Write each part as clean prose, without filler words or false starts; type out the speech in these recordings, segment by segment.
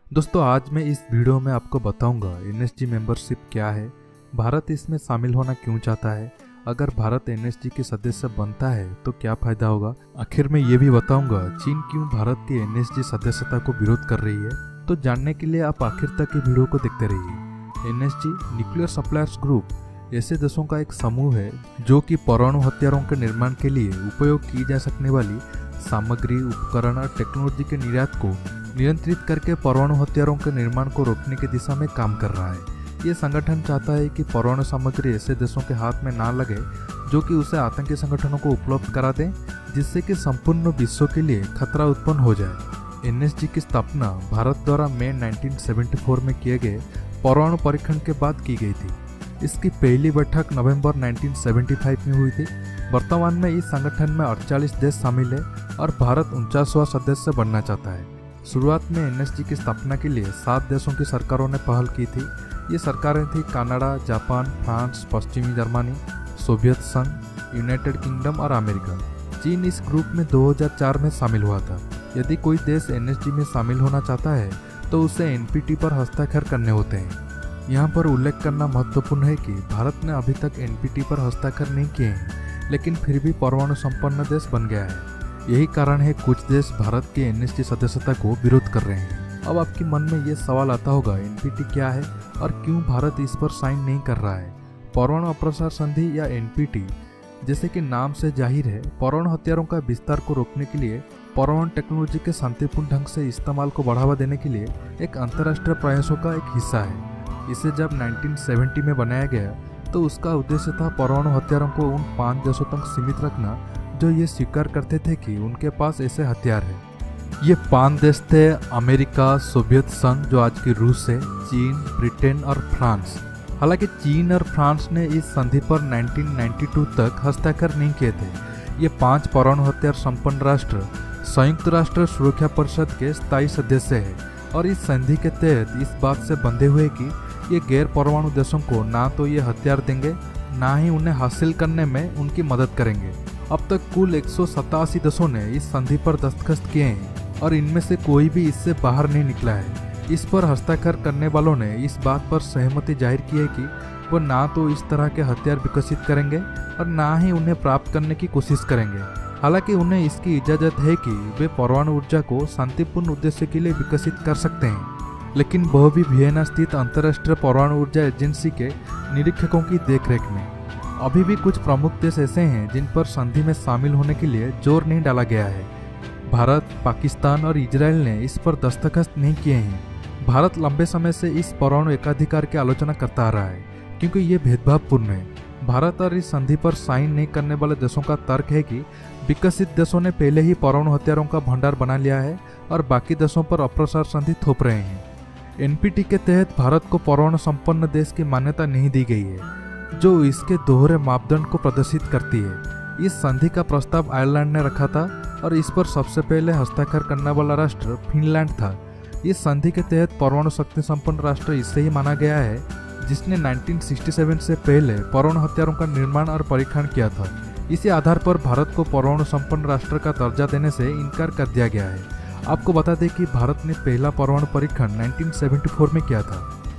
दोस्तों आज मैं इस वीडियो में आपको बताऊंगा एनएसजी मेंबरशिप क्या है, भारत इसमें शामिल होना क्यों चाहता है, अगर भारत एनएसजी के सदस्य बनता है तो क्या फायदा होगा। आखिर में ये भी बताऊंगा चीन क्यों भारत की एनएसजी सदस्यता को विरोध कर रही है। तो जानने के लिए आप आखिर तक ये वीडियो को देखते रहिए। एनएसजी न्यूक्लियर सप्लायर्स ग्रुप ऐसे देशों का एक समूह है जो कि परमाणु हथियारों के निर्माण के लिए उपयोग की जा सकने वाली सामग्री, उपकरण और टेक्नोलॉजी के निर्यात को नियंत्रित करके परमाणु हथियारों के निर्माण को रोकने की दिशा में काम कर रहा है। ये संगठन चाहता है कि परमाणु सामग्री ऐसे देशों के हाथ में ना लगे जो कि उसे आतंकी संगठनों को उपलब्ध करा दें, जिससे कि संपूर्ण विश्व के लिए खतरा उत्पन्न हो जाए। एनएसजी की स्थापना भारत द्वारा मई 1974 में किए गए परमाणु परीक्षण के बाद की गई थी। इसकी पहली बैठक नवंबर 1975 में हुई थी। वर्तमान में इस संगठन में 48 देश शामिल है और भारत 49वां सदस्य बनना चाहता है। शुरुआत में एनएसजी की स्थापना के लिए 7 देशों की सरकारों ने पहल की थी। ये सरकारें थी कनाडा, जापान, फ्रांस, पश्चिमी जर्मनी, सोवियत संघ, यूनाइटेड किंगडम और अमेरिका। चीन इस ग्रुप में 2004 में शामिल हुआ था। यदि कोई देश एनएसजी में शामिल होना चाहता है तो उसे एनपीटी पर हस्ताक्षर करने होते हैं। यहाँ पर उल्लेख करना महत्वपूर्ण है कि भारत ने अभी तक एनपीटी पर हस्ताक्षर नहीं किए हैं, लेकिन फिर भी परमाणु संपन्न देश बन गया है। यही कारण है कुछ देश भारत की एनएसजी सदस्यता को विरोध कर रहे हैं। अब आपके मन में ये सवाल आता होगा एनपीटी क्या है और क्यों भारत इस पर साइन नहीं कर रहा है। परमाणु अप्रसार संधि या एनपीटी जैसे कि नाम से जाहिर है, परमाणु हथियारों का विस्तार को रोकने के लिए परमाणु टेक्नोलॉजी के शांतिपूर्ण ढंग से इस्तेमाल को बढ़ावा देने के लिए एक अंतर्राष्ट्रीय प्रयासों का एक हिस्सा है। इसे जब 1970 में बनाया गया तो उसका उद्देश्य था परमाणु हथियारों को उन 5 देशों तक सीमित रखना जो ये स्वीकार करते थे कि उनके पास ऐसे हथियार है। ये 5 देश थे अमेरिका, सोवियत संघ जो आज की रूस है, चीन, ब्रिटेन और फ्रांस। हालांकि चीन और फ्रांस ने इस संधि पर 1992 तक हस्ताक्षर नहीं किए थे। ये 5 परमाणु हथियार संपन्न राष्ट्र संयुक्त राष्ट्र सुरक्षा परिषद के स्थायी सदस्य है और इस संधि के तहत इस बात से बंधे हुए कि ये गैर परमाणु देशों को ना तो ये हथियार देंगे ना ही उन्हें हासिल करने में उनकी मदद करेंगे। अब तक कुल 187 देशों ने इस संधि पर दस्तखत किए हैं और इनमें से कोई भी इससे बाहर नहीं निकला है। इस पर हस्ताक्षर करने वालों ने इस बात पर सहमति जाहिर की है कि वो ना तो इस तरह के हथियार विकसित करेंगे और ना ही उन्हें प्राप्त करने की कोशिश करेंगे। हालांकि उन्हें इसकी इजाज़त है कि वे परमाणु ऊर्जा को शांतिपूर्ण उद्देश्य के लिए विकसित कर सकते हैं, लेकिन वह भी वियना स्थित अंतर्राष्ट्रीय परमाणु ऊर्जा एजेंसी के निरीक्षकों की देखरेख में। अभी भी कुछ प्रमुख देश ऐसे हैं जिन पर संधि में शामिल होने के लिए जोर नहीं डाला गया है। भारत, पाकिस्तान और इजराइल ने इस पर दस्तखत नहीं किए हैं। भारत लंबे समय से इस परमाणु एकाधिकार की आलोचना करता आ रहा है क्योंकि ये भेदभावपूर्ण है। भारत और इस संधि पर साइन नहीं करने वाले देशों का तर्क है कि विकसित देशों ने पहले ही परमाणु हथियारों का भंडार बना लिया है और बाकी देशों पर अप्रसार संधि थोप रहे हैं। एनपीटी के तहत भारत को परमाणु संपन्न देश की मान्यता नहीं दी गई है जो इसके दोहरे मापदंड को प्रदर्शित करती है। इस संधि का प्रस्ताव आयरलैंड ने रखा था और इस पर सबसे पहले हस्ताक्षर करने वाला राष्ट्र फिनलैंड था। इस संधि के तहत परमाणु शक्ति संपन्न राष्ट्र इससे ही माना गया है जिसने 1967 से पहले परमाणु हथियारों का निर्माण और परीक्षण किया था। इसी आधार पर भारत को परमाणु संपन्न राष्ट्र का दर्जा देने से इनकार कर दिया गया है। आपको बता दें कि भारत ने पहला परमाणु परीक्षण 1974 में किया था।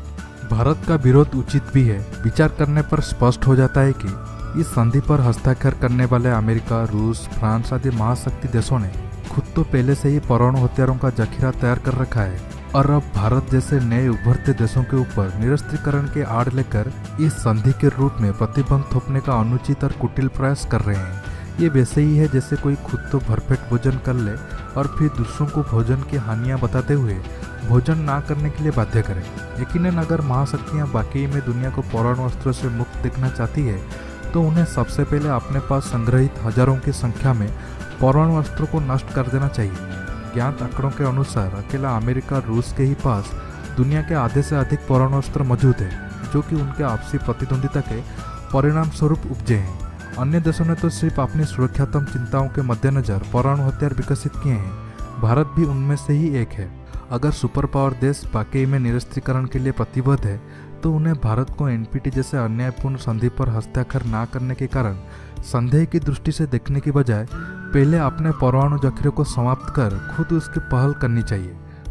भारत का विरोध उचित भी है। विचार करने पर स्पष्ट हो जाता है कि इस संधि पर हस्ताक्षर करने वाले अमेरिका, रूस, फ्रांस आदि महाशक्ति देशों ने खुद तो पहले से ही परमाणु हथियारों का जखीरा तैयार कर रखा है और अब भारत जैसे नए उभरते देशों के ऊपर निरस्त्रीकरण के आड़ लेकर इस संधि के रूप में प्रतिबंध थोपने का अनुचित और कुटिल प्रयास कर रहे हैं। ये वैसे ही है जैसे कोई खुद तो भरपेट भोजन कर ले और फिर दूसरों को भोजन की हानियां बताते हुए भोजन ना करने के लिए बाध्य करें। यकीनन अगर महाशक्तियां वाकई में दुनिया को परमाणु अस्त्रों से मुक्त देखना चाहती है तो उन्हें सबसे पहले अपने पास संग्रहित हजारों की संख्या में परमाणु अस्त्रों को नष्ट कर देना चाहिए। ज्ञात आंकड़ों के अनुसार अकेला अमेरिका, रूस के ही पास दुनिया के आधे से अधिक परमाणु अस्त्र मौजूद है जो कि उनके आपसी प्रतिद्वंदिता के परिणाम स्वरूप उपजे हैं। अन्य देशों ने तो सिर्फ अपनी सुरक्षात्मक चिंताओं के मद्देनजर परमाणु हथियार विकसित किए हैं। भारत भी उनमें से ही एक है। अगर सुपर पावर देश वाकई में निरस्त्रीकरण के लिए प्रतिबद्ध है तो उन्हें भारत को एनपीटी जैसे अन्यायपूर्ण संधि पर हस्ताक्षर न करने के कारण संदेह की दृष्टि से देखने की बजाय पहले अपने परमाणु जखीरे को समाप्त कर खुद उसकी पहल करनी चाहिए।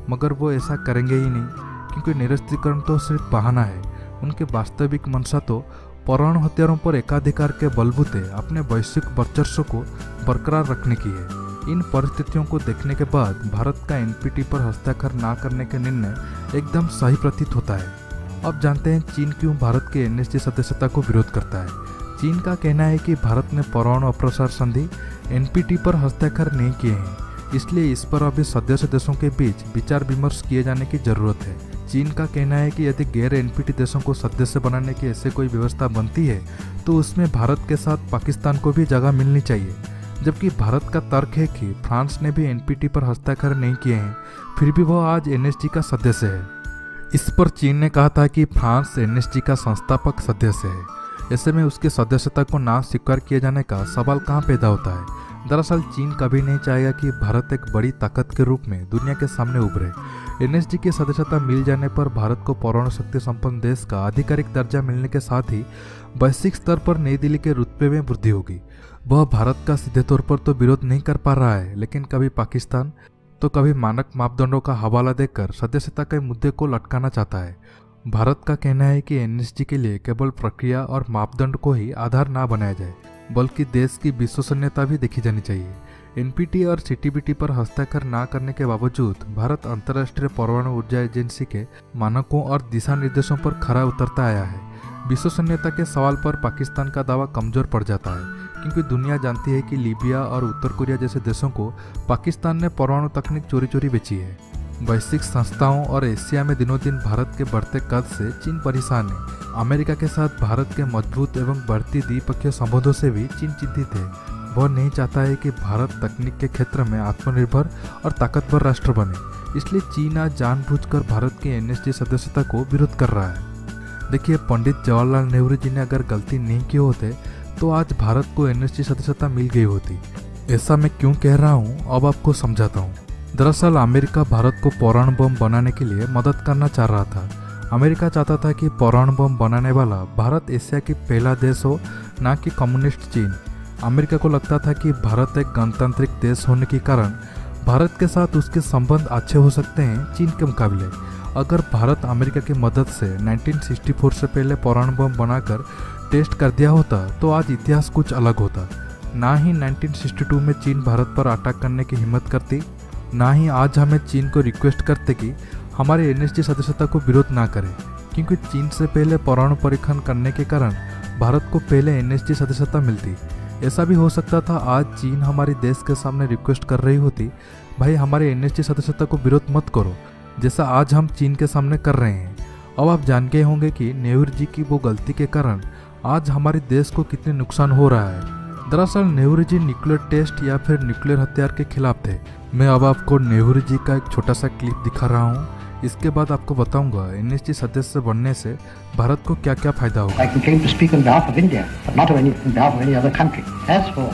मगर वो ऐसा करेंगे ही नहीं, क्योंकि निरस्त्रीकरण तो सिर्फ बहाना है। उनके वास्तविक मंशा तो परमाणु हथियारों पर एकाधिकार के बलबूते अपने वैश्विक वर्चस्व को बरकरार रखने की है। इन परिस्थितियों को देखने के बाद भारत का एनपीटी पर हस्ताक्षर न करने का निर्णय एकदम सही प्रतीत होता है। अब जानते हैं चीन क्यों भारत के एनएसजी सदस्यता को विरोध करता है। चीन का कहना है कि भारत ने परमाणु अप्रसार संधि एनपीटी पर हस्ताक्षर नहीं किए हैं, इसलिए इस पर अभी सदस्य देशों के बीच विचार विमर्श किए जाने की जरूरत है। चीन का कहना है कि यदि गैर एनपीटी देशों को सदस्य बनाने की ऐसे कोई व्यवस्था बनती है तो उसमें भारत के साथ पाकिस्तान को भी जगह मिलनी चाहिए, जबकि भारत का तर्क है कि फ्रांस ने भी एनपीटी पर हस्ताक्षर नहीं किए हैं, फिर भी वह आज एनएसजी का सदस्य है। इस पर चीन ने कहा था कि फ्रांस एनएसजी का संस्थापक सदस्य है, ऐसे में उसकी सदस्यता को ना स्वीकार किए जाने का सवाल कहाँ पैदा होता है। दरअसल चीन कभी नहीं चाहेगा कि भारत एक बड़ी ताकत के रूप में दुनिया के सामने उभरे। एनएसजी की सदस्यता मिल जाने पर भारत को परमाणु शक्ति संपन्न देश का आधिकारिक दर्जा मिलने के साथ ही वैश्विक स्तर पर नई दिल्ली के रुतबे में वृद्धि होगी। वह भारत का सीधे तौर पर तो विरोध नहीं कर पा रहा है, लेकिन कभी पाकिस्तान तो कभी मानक मापदंडों का हवाला देकर सदस्यता के मुद्दे को लटकाना चाहता है। भारत का कहना है कि एनएसजी के लिए केवल प्रक्रिया और मापदंड को ही आधार ना बनाया जाए, बल्कि देश की विश्वसनीयता भी देखी जानी चाहिए। एनपीटी और सीटीबीटी पर हस्ताक्षर न करने के बावजूद भारत अंतर्राष्ट्रीय परमाणु ऊर्जा एजेंसी के मानकों और दिशा निर्देशों पर खरा उतरता आया है। विश्वसनीयता के सवाल पर पाकिस्तान का दावा कमजोर पड़ जाता है, क्योंकि दुनिया जानती है कि लीबिया और उत्तर कोरिया जैसे देशों को पाकिस्तान ने परमाणु तकनीक चोरी चोरी बेची है। वैश्विक संस्थाओं और एशिया में दिनों दिन भारत के बढ़ते कद से चीन परेशान है। अमेरिका के साथ भारत के मजबूत एवं बढ़ती द्विपक्षीय संबंधों से भी चीन चिंतित है। वह नहीं चाहता है कि भारत तकनीक के क्षेत्र में आत्मनिर्भर और ताकतवर राष्ट्र बने, इसलिए चीन आज जानबूझकर भारत की एनएसजी सदस्यता को विरोध कर रहा है। देखिए, पंडित जवाहरलाल नेहरू जी ने अगर गलती नहीं किए होते तो आज भारत को एनएसजी सदस्यता मिल गई होती। ऐसा मैं क्यों कह रहा हूँ, अब आपको समझाता हूँ। दरअसल अमेरिका भारत को परमाणु बम बनाने के लिए मदद करना चाह रहा था। अमेरिका चाहता था कि परमाणु बम बनाने वाला भारत एशिया की पहला देश हो, ना कि कम्युनिस्ट चीन। अमेरिका को लगता था कि भारत एक गणतांत्रिक देश होने के कारण भारत के साथ उसके संबंध अच्छे हो सकते हैं चीन के मुकाबले। अगर भारत अमेरिका की मदद से 1964 से पहले परमाणु बम बनाकर टेस्ट कर दिया होता तो आज इतिहास कुछ अलग होता। ना ही 1962 में चीन भारत पर अटैक करने की हिम्मत करती, ना ही आज हमें चीन को रिक्वेस्ट करते कि हमारे एनएसजी सदस्यता को विरोध ना करें, क्योंकि चीन से पहले परमाणु परीक्षण करने के कारण भारत को पहले एनएसजी सदस्यता मिलती। ऐसा भी हो सकता था आज चीन हमारे देश के सामने रिक्वेस्ट कर रही होती, भाई हमारे एनएसजी सदस्यता को विरोध मत करो, जैसा आज हम चीन के सामने कर रहे हैं। अब आप जान गए होंगे कि नेहरू जी की वो गलती के कारण आज हमारे देश को कितने नुकसान हो रहा है। दरअसल नेहरू जी न्यूक्लियर टेस्ट या फिर न्यूक्लियर हथियार के खिलाफ थे। मैं अब आपको नेहरू जी का एक छोटा सा क्लिप दिखा रहा हूँ। इसके बाद आपको बताऊंगा एनएसजी सदस्य बनने से भारत को क्या क्या फायदा होगा। I came to speak on behalf of India, but not on behalf of any other country. As for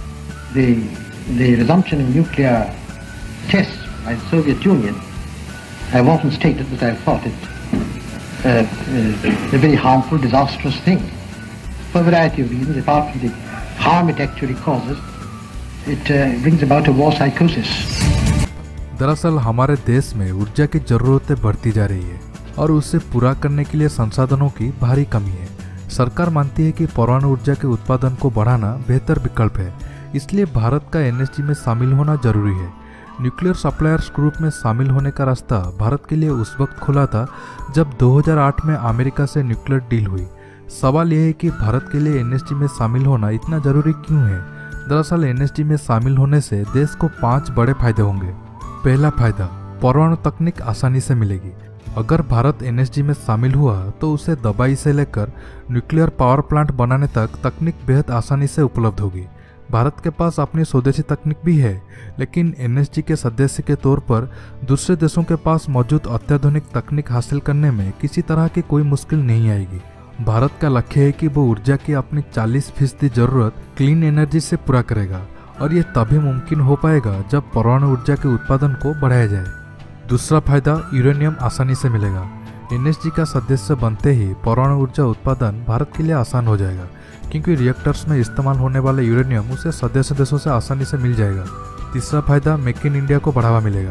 the resumption of nuclear tests by the Soviet Union, I have often stated that I have thought it a very harmful, disastrous thing for a variety of reasons. Apart from the harm it actually causes, it brings about a war psychosis. दरअसल हमारे देश में ऊर्जा की जरूरतें बढ़ती जा रही है और उसे पूरा करने के लिए संसाधनों की भारी कमी है। सरकार मानती है कि परमाणु ऊर्जा के उत्पादन को बढ़ाना बेहतर विकल्प है, इसलिए भारत का एनएसजी में शामिल होना जरूरी है। न्यूक्लियर सप्लायर्स ग्रुप में शामिल होने का रास्ता भारत के लिए उस वक्त खुला था जब 2008 में अमेरिका से न्यूक्लियर डील हुई। सवाल यह है कि भारत के लिए एनएसजी में शामिल होना इतना जरूरी क्यों है। दरअसल एनएसजी में शामिल होने से देश को 5 बड़े फायदे होंगे। पहला फायदा, परमाणु तकनीक आसानी से मिलेगी। अगर भारत एनएसजी में शामिल हुआ तो उसे दवाई से लेकर न्यूक्लियर पावर प्लांट बनाने तक तकनीक बेहद आसानी से उपलब्ध होगी। भारत के पास अपनी स्वदेशी तकनीक भी है, लेकिन एनएसजी के सदस्य के तौर पर दूसरे देशों के पास मौजूद अत्याधुनिक तकनीक हासिल करने में किसी तरह की कोई मुश्किल नहीं आएगी। भारत का लक्ष्य है कि वो ऊर्जा की अपनी 40% जरूरत क्लीन एनर्जी से पूरा करेगा, और ये तभी मुमकिन हो पाएगा जब परमाणु ऊर्जा के उत्पादन को बढ़ाया जाए। दूसरा फायदा, यूरेनियम आसानी से मिलेगा। एनएसजी का सदस्य बनते ही परमाणु ऊर्जा उत्पादन भारत के लिए आसान हो जाएगा, क्योंकि रिएक्टर्स में इस्तेमाल होने वाले यूरेनियम उसे सदस्य देशों से आसानी से मिल जाएगा। तीसरा फायदा, मेक इन इंडिया को बढ़ावा मिलेगा।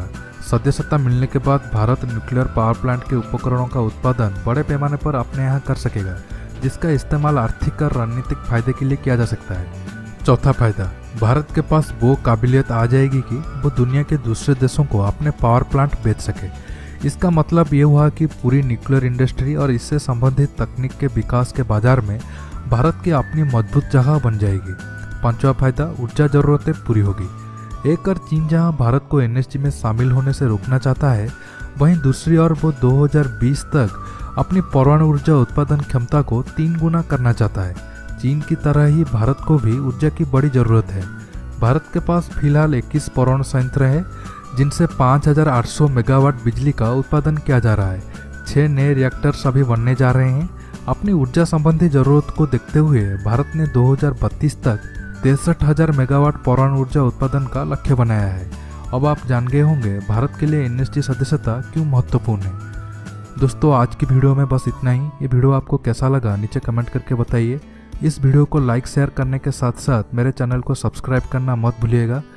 सदस्यता मिलने के बाद भारत न्यूक्लियर पावर प्लांट के उपकरणों का उत्पादन बड़े पैमाने पर अपने यहाँ कर सकेगा, जिसका इस्तेमाल आर्थिक और रणनीतिक फायदे के लिए किया जा सकता है। चौथा फायदा, भारत के पास वो काबिलियत आ जाएगी कि वो दुनिया के दूसरे देशों को अपने पावर प्लांट बेच सके। इसका मतलब ये हुआ कि पूरी न्यूक्लियर इंडस्ट्री और इससे संबंधित तकनीक के विकास के बाजार में भारत की अपनी मजबूत जगह बन जाएगी। पांचवा फायदा, ऊर्जा जरूरतें पूरी होगी। एक और चीन जहां भारत को एनएसजी में शामिल होने से रोकना चाहता है, वहीं दूसरी ओर वो 2020 तक अपनी परमाणु ऊर्जा उत्पादन क्षमता को 3 गुना करना चाहता है। चीन की तरह ही भारत को भी ऊर्जा की बड़ी जरूरत है। भारत के पास फिलहाल 21 परमाणु संयंत्र है, जिनसे 5800 मेगावाट बिजली का उत्पादन किया जा रहा है। 6 नए रिएक्टर्स अभी बनने जा रहे हैं। अपनी ऊर्जा संबंधी जरूरत को देखते हुए भारत ने 2032 तक 63,000 मेगावाट परमाणु ऊर्जा उत्पादन का लक्ष्य बनाया है। अब आप जान गए होंगे भारत के लिए एनएसजी सदस्यता क्यों महत्वपूर्ण है। दोस्तों, आज की वीडियो में बस इतना ही। ये वीडियो आपको कैसा लगा नीचे कमेंट करके बताइए। इस वीडियो को लाइक शेयर करने के साथ साथ मेरे चैनल को सब्सक्राइब करना मत भूलिएगा।